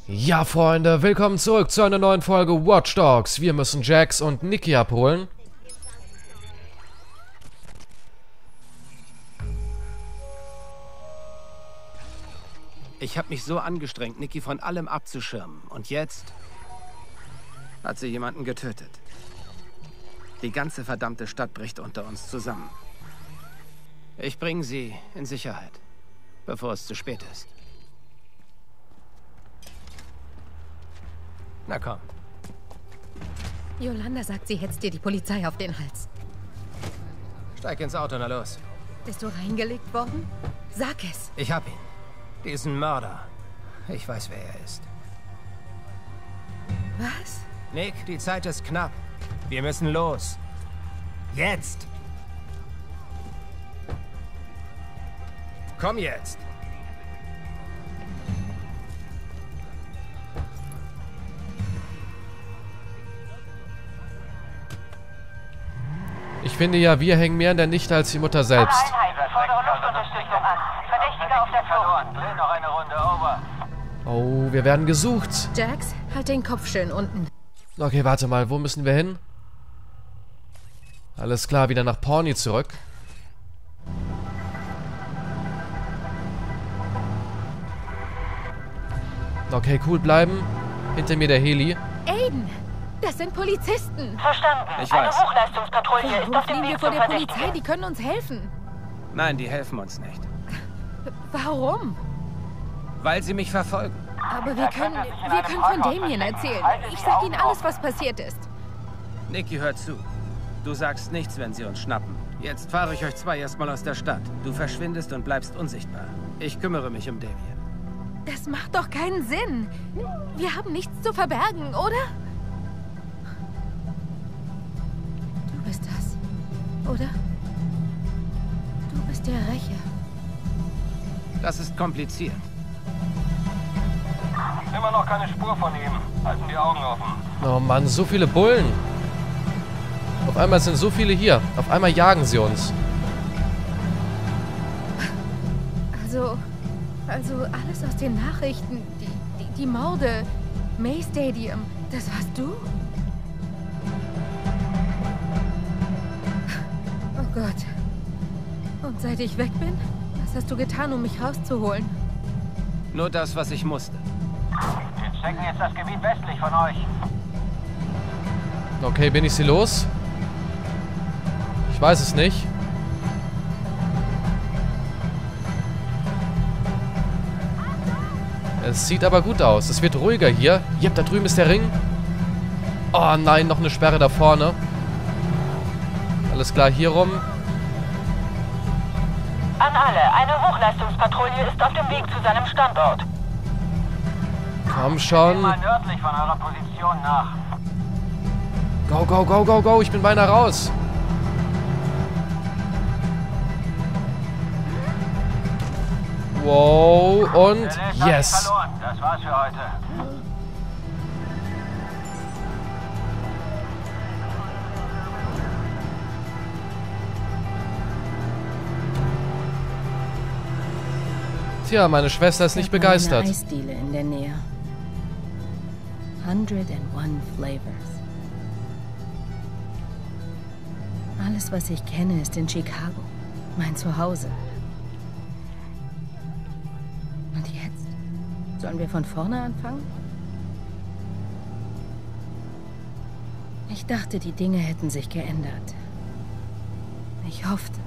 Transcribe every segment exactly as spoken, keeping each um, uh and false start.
Ja, Freunde, willkommen zurück zu einer neuen Folge Watch Dogs. Wir müssen Jax und Nikki abholen. Ich habe mich so angestrengt, Nikki von allem abzuschirmen. Und jetzt hat sie jemanden getötet. Die ganze verdammte Stadt bricht unter uns zusammen. Ich bringe sie in Sicherheit, bevor es zu spät ist. Na komm. Yolanda sagt, sie hetzt dir die Polizei auf den Hals. Steig ins Auto, na los. Bist du reingelegt worden? Sag es. Ich hab ihn. Diesen Mörder. Ich weiß, wer er ist. Was? Nick, die Zeit ist knapp. Wir müssen los. Jetzt! Komm jetzt! Ich finde ja, wir hängen mehr an der Nichte als die Mutter selbst. Einheit, fordere Luftunterstützung an. Verdächtiger auf der Flucht. Dreh noch eine Runde, over. Oh, wir werden gesucht. Jax, halt den Kopf schön unten. Okay, warte mal, wo müssen wir hin? Alles klar, wieder nach Pawnee zurück. Okay, cool bleiben. Hinter mir der Heli. Aiden, das sind Polizisten. Verstanden. Ich Eine weiß. Hochleistungspatrouille ist Warum auf dem fliehen wir Weg vor zum der Polizei? Verdächtigen. Die können uns helfen. Nein, die helfen uns nicht. Warum? Weil sie mich verfolgen. Aber wir können, wir können von Damien erzählen. Ich sag ihnen alles, was passiert ist. Nicky, hör zu. Du sagst nichts, wenn sie uns schnappen. Jetzt fahre ich euch zwei erstmal aus der Stadt. Du verschwindest und bleibst unsichtbar. Ich kümmere mich um Damien. Das macht doch keinen Sinn. Wir haben nichts zu verbergen, oder? Du bist das, oder? Du bist der Rächer. Das ist kompliziert. Immer noch keine Spur von ihm. Halten die Augen offen. Oh Mann, so viele Bullen. Auf einmal sind so viele hier. Auf einmal jagen sie uns. Also, also alles aus den Nachrichten, die, die, die Morde, May Stadium, das warst du? Oh Gott. Und seit ich weg bin, was hast du getan, um mich rauszuholen? Nur das, was ich musste. Wir checken jetzt das Gebiet westlich von euch. Okay, bin ich sie los? Ich weiß es nicht. Es sieht aber gut aus. Es wird ruhiger hier. Jep, da drüben ist der Ring. Oh nein, noch eine Sperre da vorne. Alles klar, hier rum. An alle, eine Hochleistungspatrouille ist auf dem Weg zu seinem Standort. Komm schon. Mal nördlich von eurer Position nach. Go, go, go, go, go. Ich bin beinahe raus. Wow, und Der Laser ist yes. verloren. Das war's für heute. Tja, meine Schwester ist nicht begeistert. Eine Eisdiele in der Nähe. hundert and one Flavors. Alles, was ich kenne, ist in Chicago. Mein Zuhause. Und jetzt? Sollen wir von vorne anfangen? Ich dachte, die Dinge hätten sich geändert. Ich hoffte.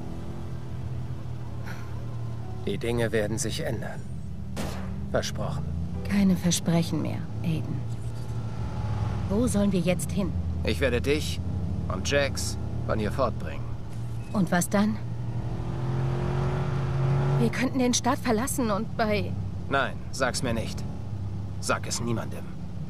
Die Dinge werden sich ändern. Versprochen. Keine Versprechen mehr, Aiden. Wo sollen wir jetzt hin? Ich werde dich und Jax von hier fortbringen. Und was dann? Wir könnten den Staat verlassen und bei... Nein, sag's mir nicht. Sag es niemandem.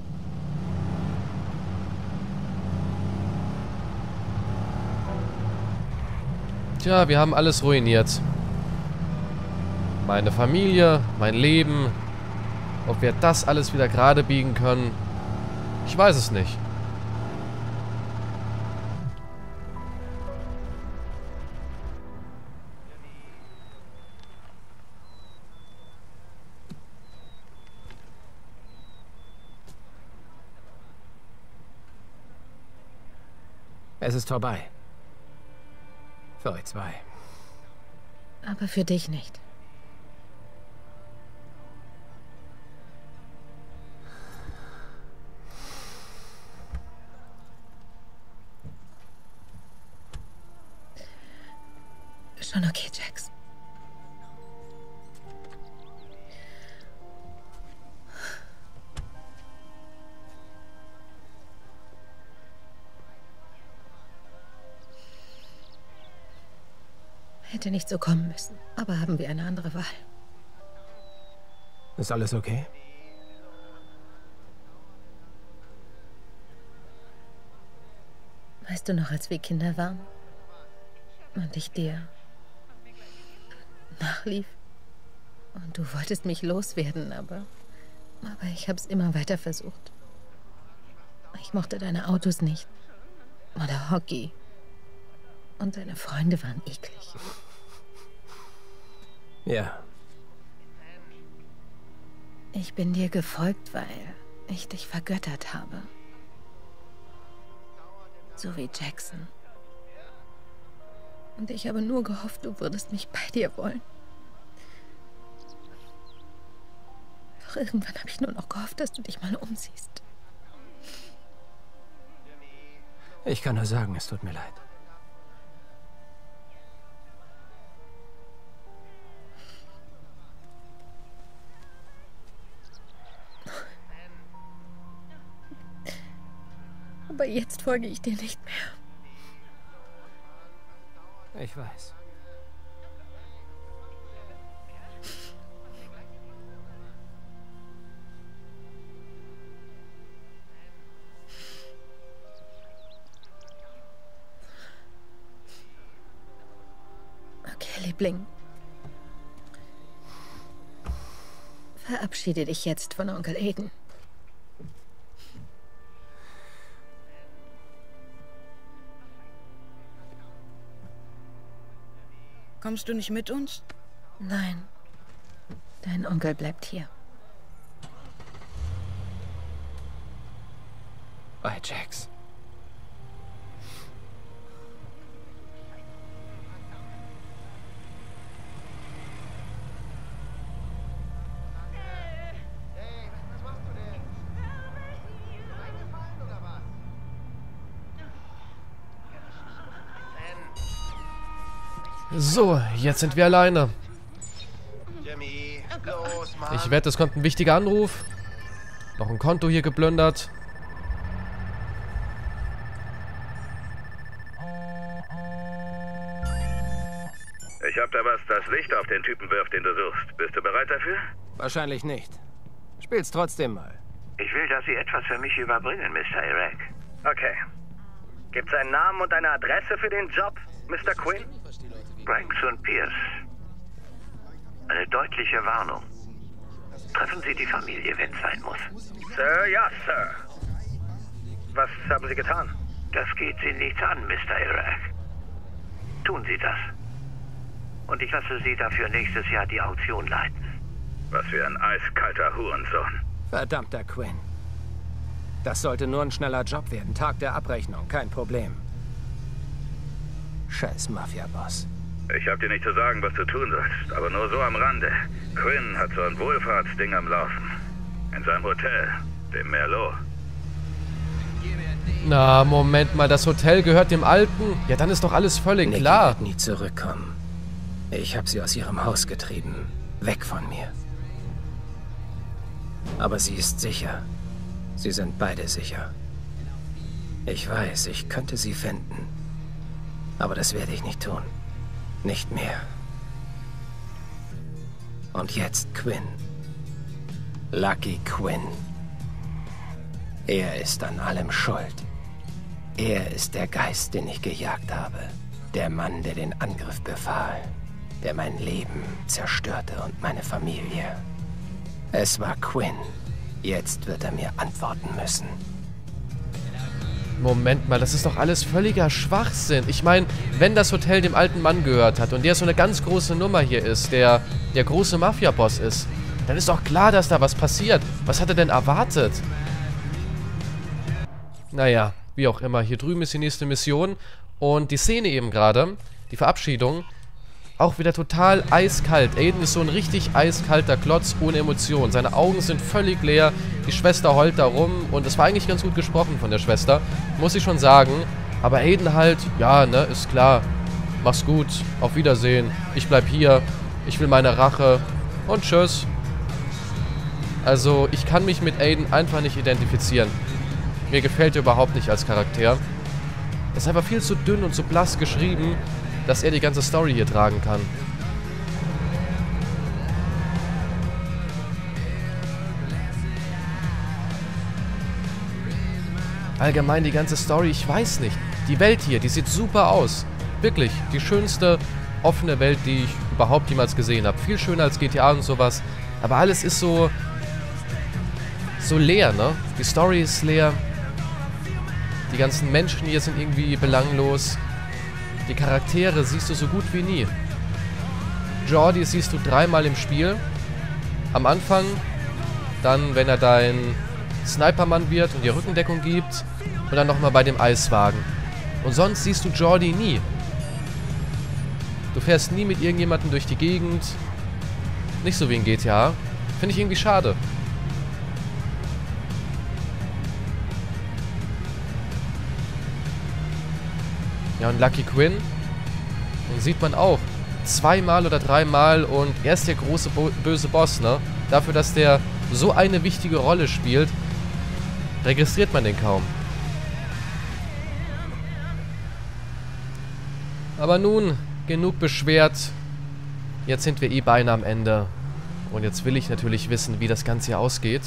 Tja, wir haben alles ruiniert. Meine Familie, mein Leben. Ob wir das alles wieder gerade biegen können, ich weiß es nicht. Es ist vorbei. Für euch zwei. Aber für dich nicht. Schon okay, Jax. Hätte nicht so kommen müssen, aber haben wir eine andere Wahl. Ist alles okay? Weißt du noch, als wir Kinder waren und ich dir nachlief und du wolltest mich loswerden, aber, aber ich habe es immer weiter versucht. Ich mochte deine Autos nicht oder Hockey. Und deine Freunde waren eklig. Ja. Ich bin dir gefolgt, weil ich dich vergöttert habe. So wie Jackson. Und ich habe nur gehofft, du würdest mich bei dir wollen. Doch irgendwann habe ich nur noch gehofft, dass du dich mal umsiehst. Ich kann nur sagen, es tut mir leid. Aber jetzt folge ich dir nicht mehr. Ich weiß. Okay, Liebling. Verabschiede dich jetzt von Onkel Aiden. Kommst du nicht mit uns? Nein. Dein Onkel bleibt hier. Bei Jax. So, jetzt sind wir alleine. Jimmy, los, Mann. Ich wette, es kommt ein wichtiger Anruf. Noch ein Konto hier geplündert. Ich hab da was, das Licht auf den Typen wirft, den du suchst. Bist du bereit dafür? Wahrscheinlich nicht. Spiel's trotzdem mal. Ich will, dass Sie etwas für mich überbringen, Mister Iraq. Okay. Gibt's einen Namen und eine Adresse für den Job, Mister Quinn? Banks und Pierce. Eine deutliche Warnung. Treffen Sie die Familie, wenn es sein muss. Sir, ja, Sir. Was haben Sie getan? Das geht Sie nichts an, Mister Iraq. Tun Sie das. Und ich lasse Sie dafür nächstes Jahr die Auktion leiten. Was für ein eiskalter Hurensohn. Verdammter Quinn. Das sollte nur ein schneller Job werden. Tag der Abrechnung, kein Problem. Scheiß Mafia-Boss. Ich hab dir nicht zu sagen, was du tun sollst, aber nur so am Rande. Quinn hat so ein Wohlfahrtsding am Laufen. In seinem Hotel, dem Merlot. Na, Moment mal, das Hotel gehört dem Alten? Ja, dann ist doch alles völlig Nikki klar. wird nie zurückkommen. Ich habe sie aus ihrem Haus getrieben. Weg von mir. Aber sie ist sicher. Sie sind beide sicher. Ich weiß, ich könnte sie finden. Aber das werde ich nicht tun. Nicht mehr. Und jetzt Quinn. Lucky Quinn. Er ist an allem schuld. Er ist der Geist, den ich gejagt habe. Der Mann, der den Angriff befahl. Der mein Leben zerstörte und meine Familie. Es war Quinn. Jetzt wird er mir antworten müssen. Moment mal, das ist doch alles völliger Schwachsinn. Ich meine, wenn das Hotel dem alten Mann gehört hat und der so eine ganz große Nummer hier ist, der der große Mafia-Boss ist, dann ist doch klar, dass da was passiert. Was hat er denn erwartet? Naja, Wie auch immer. Hier drüben ist die nächste Mission. Und die Szene eben gerade, die Verabschiedung, auch wieder total eiskalt. Aiden ist so ein richtig eiskalter Klotz ohne Emotionen. Seine Augen sind völlig leer. Die Schwester heult da rum. Und es war eigentlich ganz gut gesprochen von der Schwester. Muss ich schon sagen. Aber Aiden halt, ja, ne, ist klar. Mach's gut. Auf Wiedersehen. Ich bleib hier. Ich will meine Rache. Und tschüss. Also, ich kann mich mit Aiden einfach nicht identifizieren. Mir gefällt er überhaupt nicht als Charakter. Er ist einfach viel zu dünn und zu blass geschrieben, dass er die ganze Story hier tragen kann. Allgemein die ganze Story, ich weiß nicht. Die Welt hier, die sieht super aus. Wirklich, die schönste offene Welt, die ich überhaupt jemals gesehen habe. Viel schöner als G T A und sowas. Aber alles ist so... so leer, ne? Die Story ist leer. Die ganzen Menschen hier sind irgendwie belanglos. Die Charaktere siehst du so gut wie nie. Jordi siehst du dreimal im Spiel. Am Anfang, dann wenn er dein Snipermann wird und dir Rückendeckung gibt, und dann nochmal bei dem Eiswagen. Und sonst siehst du Jordi nie. Du fährst nie mit irgendjemandem durch die Gegend. Nicht so wie in G T A. Finde ich irgendwie schade. Ja, und Lucky Quinn, den sieht man auch. Zweimal oder dreimal und er ist der große Bo böse Boss, ne? Dafür, dass der so eine wichtige Rolle spielt, registriert man den kaum. Aber nun, genug beschwert. Jetzt sind wir eh beinahe am Ende. Und jetzt will ich natürlich wissen, wie das Ganze hier ausgeht.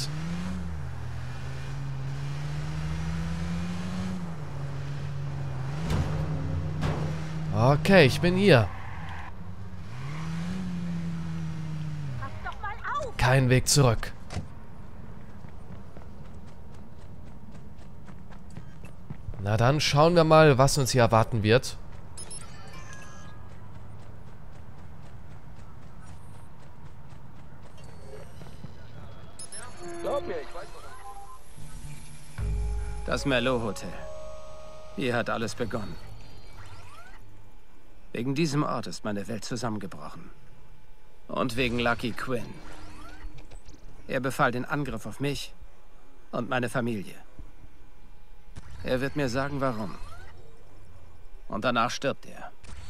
Okay, ich bin hier. Kein Weg zurück. Na dann schauen wir mal, was uns hier erwarten wird. Das Merlot Hotel. Hier hat alles begonnen. Wegen diesem Ort ist meine Welt zusammengebrochen. Und wegen Lucky Quinn. Er befahl den Angriff auf mich und meine Familie. Er wird mir sagen, warum. Und danach stirbt er.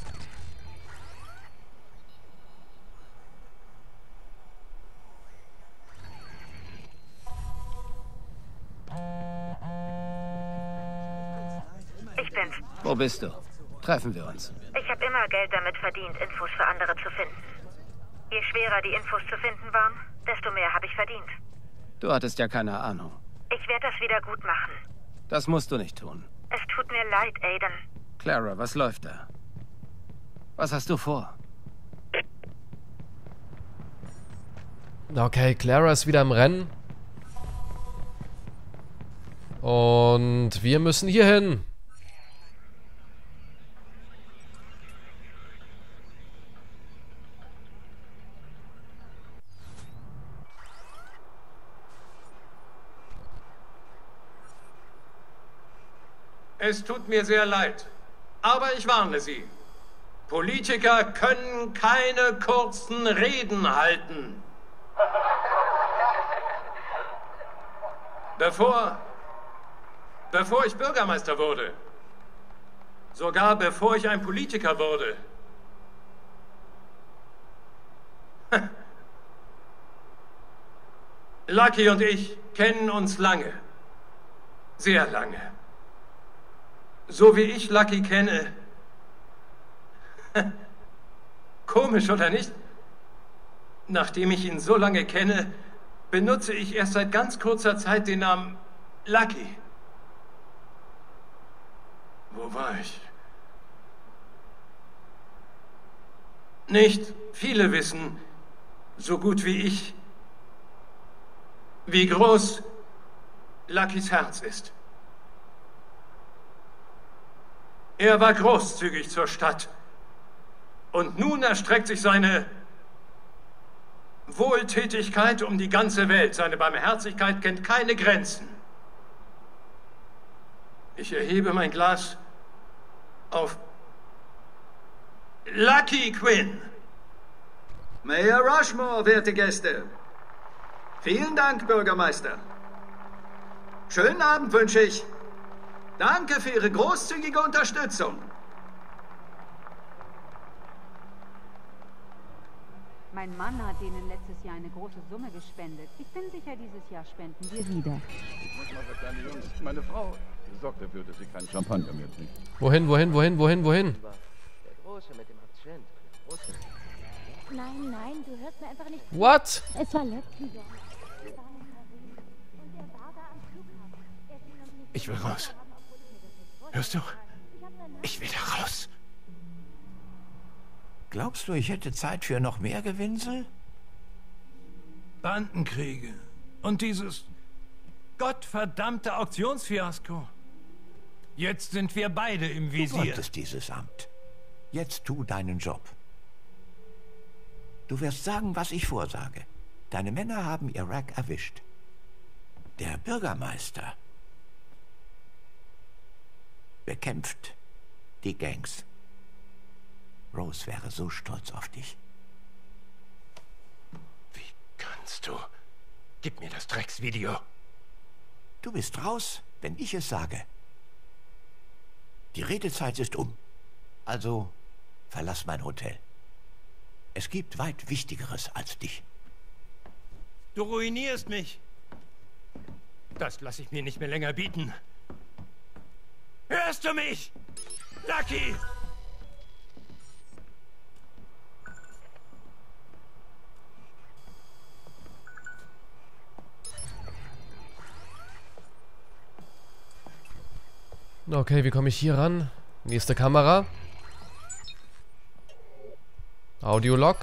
Ich bin's. Wo bist du? Treffen wir uns. Ich habe immer Geld damit verdient, Infos für andere zu finden. Je schwerer die Infos zu finden waren, desto mehr habe ich verdient. Du hattest ja keine Ahnung. Ich werde das wieder gut machen. Das musst du nicht tun. Es tut mir leid, Aiden. Clara, was läuft da? Was hast du vor? Okay, Clara ist wieder im Rennen. Und wir müssen hier hin. Es tut mir sehr leid, aber ich warne Sie. Politiker können keine kurzen Reden halten. Bevor, bevor ich Bürgermeister wurde, sogar bevor ich ein Politiker wurde, Lucky und ich kennen uns lange, sehr lange. So wie ich Lucky kenne. Komisch, oder nicht? Nachdem ich ihn so lange kenne, benutze ich erst seit ganz kurzer Zeit den Namen Lucky. Wo war ich? Nicht viele wissen, so gut wie ich, wie groß Luckys Herz ist. Er war großzügig zur Stadt. Und nun erstreckt sich seine Wohltätigkeit um die ganze Welt. Seine Barmherzigkeit kennt keine Grenzen. Ich erhebe mein Glas auf Lucky Quinn. Mayor Rushmore, werte Gäste. Vielen Dank, Bürgermeister. Schönen Abend wünsche ich. Danke für Ihre großzügige Unterstützung. Mein Mann hat Ihnen letztes Jahr eine große Summe gespendet. Ich bin sicher, dieses Jahr spenden wir wieder. Ich muss mal für kleine Jungs. Meine Frau sorgt dafür, dass sie keinen Champagner mehr trinkt. Wohin, wohin, wohin, wohin, wohin? Der Große mit dem Akzent. Der Große. Nein, nein, du hörst mir einfach nicht zu. What? Es war Lucky. Ich will raus. Hörst du? Ich will da raus. Glaubst du, ich hätte Zeit für noch mehr Gewinsel? Bandenkriege. Und dieses gottverdammte Auktionsfiasko. Jetzt sind wir beide im Visier. Du wolltest dieses Amt. Jetzt tu deinen Job. Du wirst sagen, was ich vorsage. Deine Männer haben Iraq erwischt. Der Bürgermeister bekämpft die Gangs. Rose wäre so stolz auf dich. Wie kannst du? Gib mir das Drecksvideo. Du bist raus, wenn ich es sage. Die Redezeit ist um. Also verlass mein Hotel. Es gibt weit Wichtigeres als dich. Du ruinierst mich. Das lasse ich mir nicht mehr länger bieten. Hörst du mich? Lucky! Okay, wie komme ich hier ran? Nächste Kamera. Audiolog.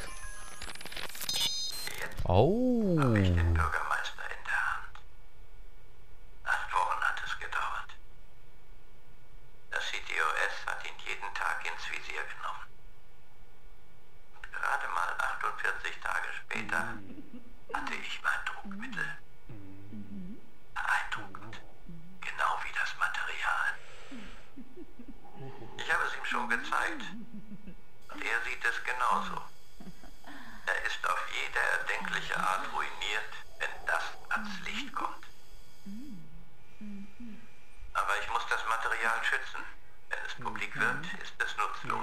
Oh. Habe ich den Bürgermeister in der Hand. Acht Wochen hat es gedauert. Das C T O S hat ihn jeden Tag ins Visier genommen. Und gerade mal achtundvierzig Tage später hatte ich mein Druckmittel. Beeindruckend. Genau wie das Material. Ich habe es ihm schon gezeigt. Und er sieht es genauso. Er ist auf jede erdenkliche Art ruiniert, wenn das ans Licht kommt. Aber ich muss das Material schützen. Wenn es publik wird, ist es nutzlos.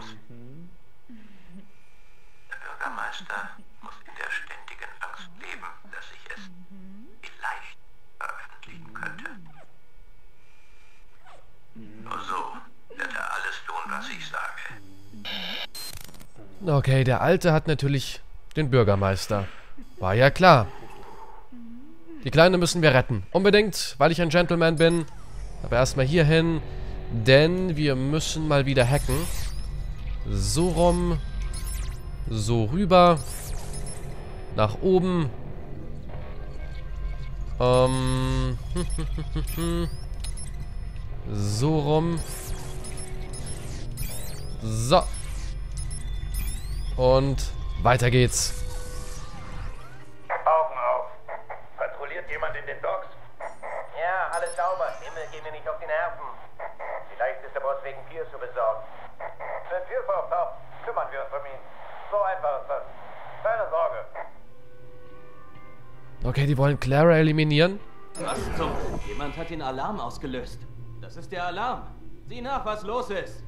Der Bürgermeister muss in der ständigen Angst leben, dass ich es vielleicht veröffentlichen könnte. Nur so wird er alles tun, was ich sage. Okay, der Alte hat natürlich den Bürgermeister. War ja klar. Die Kleine müssen wir retten. Unbedingt, weil ich ein Gentleman bin. Aber erstmal hier hin. Denn wir müssen mal wieder hacken. So rum. So rüber. Nach oben. Ähm. So rum. So. Und weiter geht's. Augen auf. Patrouilliert jemand in den Docks? Ja, alles sauber. Himmel, gehen mir nicht auf die Nerven. Vielleicht ist der Boss wegen Pierce zu besorgen. Wenn Pierce auftaucht, kümmern wir uns um ihn. So einfach ist das. Keine Sorge. Okay, die wollen Clara eliminieren. Was zum... Jemand hat den Alarm ausgelöst. Das ist der Alarm. Sieh nach, was los ist.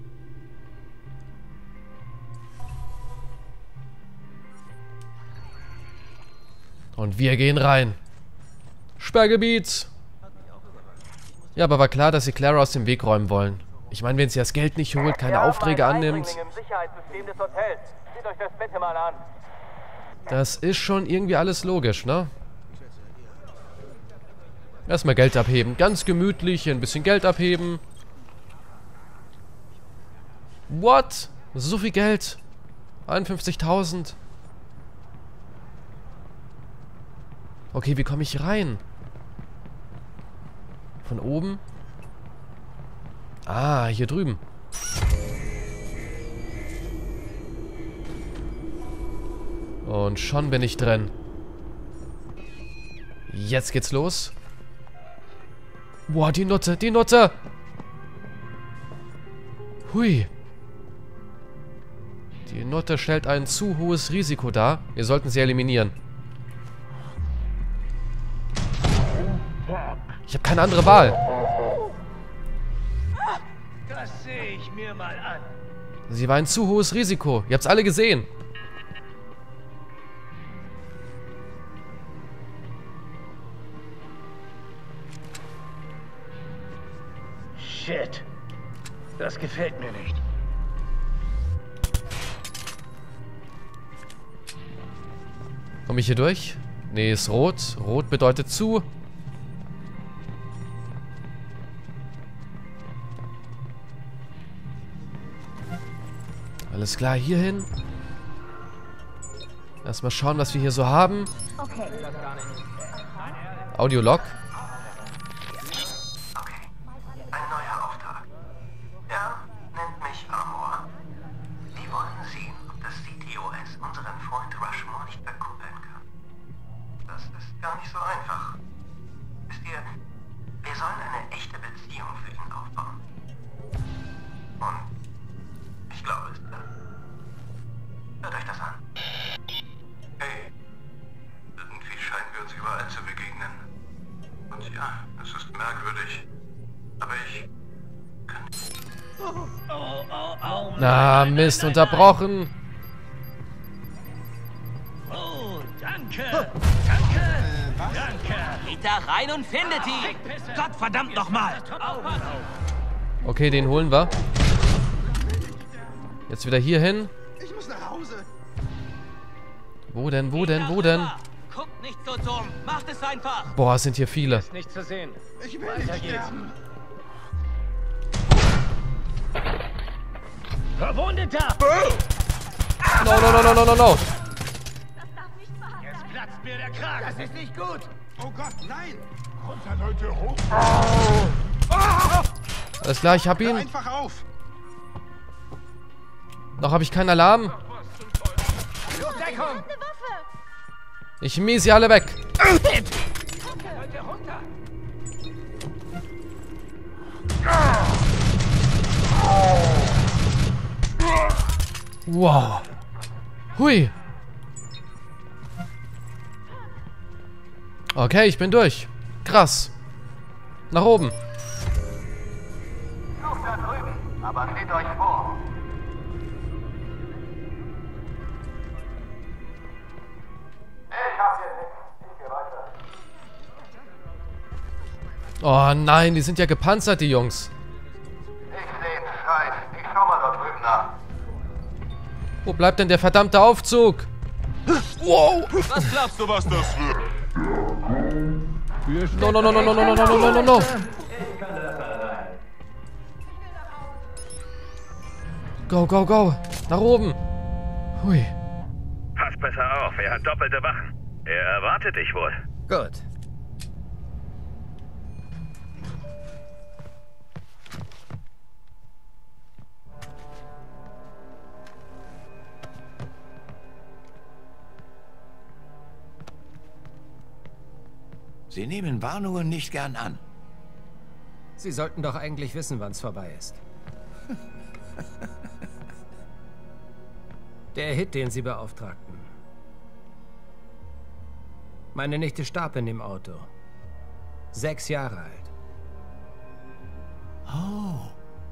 Und wir gehen rein. Sperrgebiet. Ja, aber war klar, dass sie Clara aus dem Weg räumen wollen. Ich meine, wenn sie das Geld nicht holt, keine Aufträge annimmt. Im Sicherheitssystem des Hotels. Seht euch das bitte mal an. Das ist schon irgendwie alles logisch, ne? Erstmal Geld abheben. Ganz gemütlich ein bisschen Geld abheben. What? So viel Geld. einundfünfzigtausend. Okay, wie komme ich rein? Von oben? Ah, hier drüben. Und schon bin ich drin. Jetzt geht's los. Boah, die Nutte, die Nutte. Hui. Die Nutte stellt ein zu hohes Risiko dar. Wir sollten sie eliminieren. Ich habe keine andere Wahl. Das sehe ich mir mal an. Sie war ein zu hohes Risiko. Ihr habt's alle gesehen. Shit. Das gefällt mir nicht. Komme ich hier durch? Nee, ist rot. Rot bedeutet zu. Alles klar, hier hin. Erstmal schauen, was wir hier so haben. Okay. Audiolog. Okay. Ein neuer Auftrag. Er nennt mich Amor. Wir wollen sehen, ob das C T O S unseren Freund Rushmore nicht verkuppeln kann. Das ist gar nicht so einfach. Wisst ihr, wir sollen eine echte Beziehung für ihn aufbauen. Und ich glaube es. Hört euch das an. Hey, irgendwie scheinen wir uns überall zu begegnen. Und ja, es ist merkwürdig. Aber ich kann... Oh, oh, oh, Na, Mist, unterbrochen. Oh, danke. Danke. Danke. Geht da rein und findet ihn. Gott verdammt nochmal. Okay, den holen wir. Jetzt wieder hier hin. Ich muss nach Hause. Wo denn, wo denn, wo denn? Guckt nicht so dumm. Macht es einfach. Boah, es sind hier viele. Ist nicht zu sehen. Ich will Weiter nicht geht's. sterben. Verwundeter. No, no, no, no, no, no, no. Jetzt platzt mir der Kragen. Das ist nicht gut. Oh Gott, nein. Runter, Leute, hoch. Alles klar, ich hab Hör ihn. einfach auf. Noch habe ich keinen Alarm. Deckung. Ich mäh sie alle weg. Wow. Hui. Okay, ich bin durch. Krass. Nach oben. Sucht da drüben, aber seht euch vor. Ich hab hier nichts. Ich geh weiter. Oh nein, die sind ja gepanzert, die Jungs. Ich seh einen Scheiß. Ich schau mal da drüben nach. Wo bleibt denn der verdammte Aufzug? Wow. Was glaubst du, was das wird? No, no, no, no, no, no, no, no, no, no, no. Go, go, go. Nach oben. Hui. Pass besser auf, er hat doppelte Wachen. Er erwartet dich wohl. Gut. Sie nehmen Warnungen nicht gern an. Sie sollten doch eigentlich wissen, wann es vorbei ist. Der Hit, den Sie beauftragten. Meine Nichte starb in dem Auto. Sechs Jahre alt. Oh.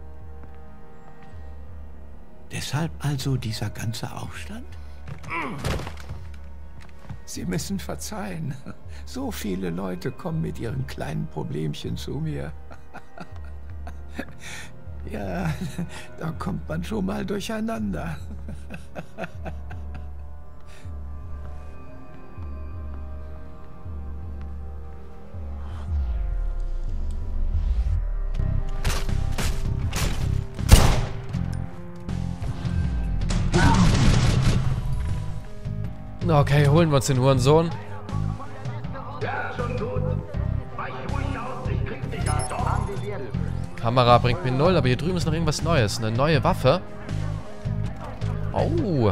Deshalb also dieser ganze Aufstand? Sie müssen verzeihen. So viele Leute kommen mit ihren kleinen Problemchen zu mir. Ja, da kommt man schon mal durcheinander. Okay, holen wir uns den Hurensohn. Kamera bringt mir null, aber hier drüben ist noch irgendwas Neues. Eine neue Waffe. Oh.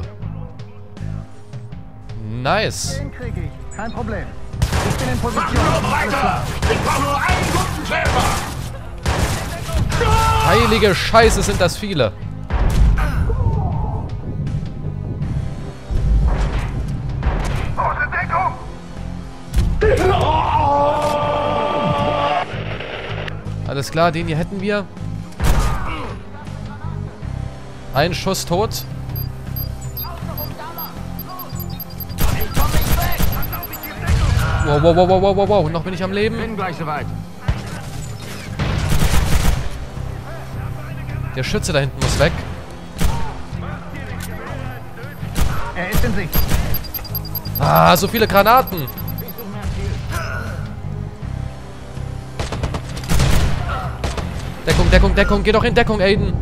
Nice. Den krieg ich. Kein Problem. Ich bin in Position. Mach noch weiter! Ich brauche nur einen guten Treffer! Heilige Scheiße, sind das viele. Alles klar, den hier hätten wir. Ein Schuss tot. Wow, wow, wow, wow, wow, wow. Noch bin ich am Leben. Bin gleich soweit. Der Schütze da hinten muss weg. Er ist in Sicht. Ah, so viele Granaten. Deckung, Deckung, Deckung. Geh doch in Deckung, Aiden.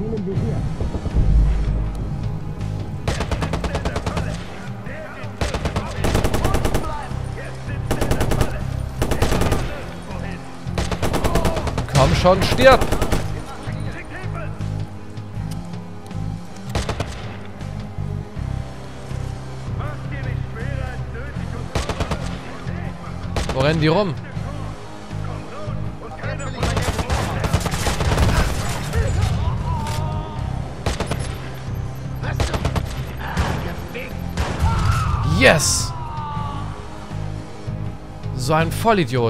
Komm schon, stirb. Wo rennen die rum? Yes! So ein Vollidiot.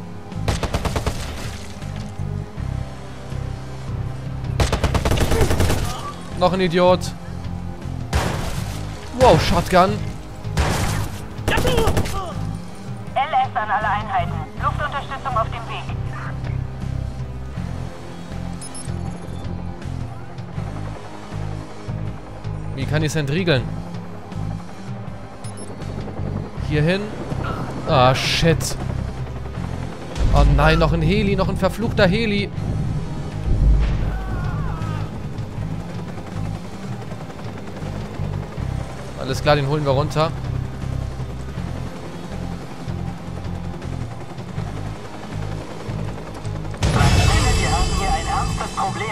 Noch ein Idiot. Wow, Shotgun. L S an alle Einheiten. Luftunterstützung auf dem Weg. Wie kann ich es entriegeln? Hier hin. Ah, shit. Oh nein, noch ein Heli, noch ein verfluchter Heli. Alles klar, den holen wir runter. Wir haben hier ein ernstes Problem.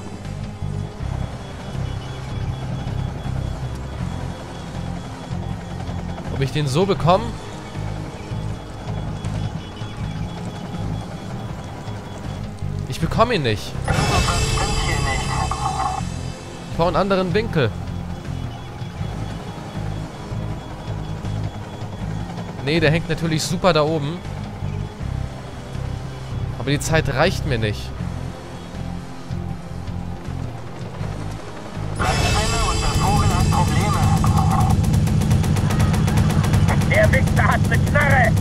Ob ich den so bekomme? Ich bekomme ihn nicht. Ich brauche einen anderen Winkel. Nee, der hängt natürlich super da oben. Aber die Zeit reicht mir nicht. Der Wichser hat eine Knarre!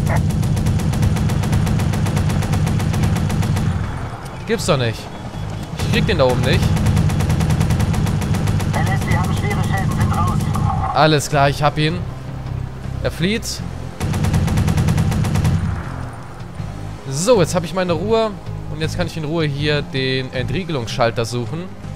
Gibt's doch nicht. Ich krieg den da oben nicht. L S, wir haben schwere Schäden, sind raus. Alles klar, ich hab ihn. Er flieht. So, jetzt habe ich meine Ruhe. Und jetzt kann ich in Ruhe hier den Entriegelungsschalter suchen.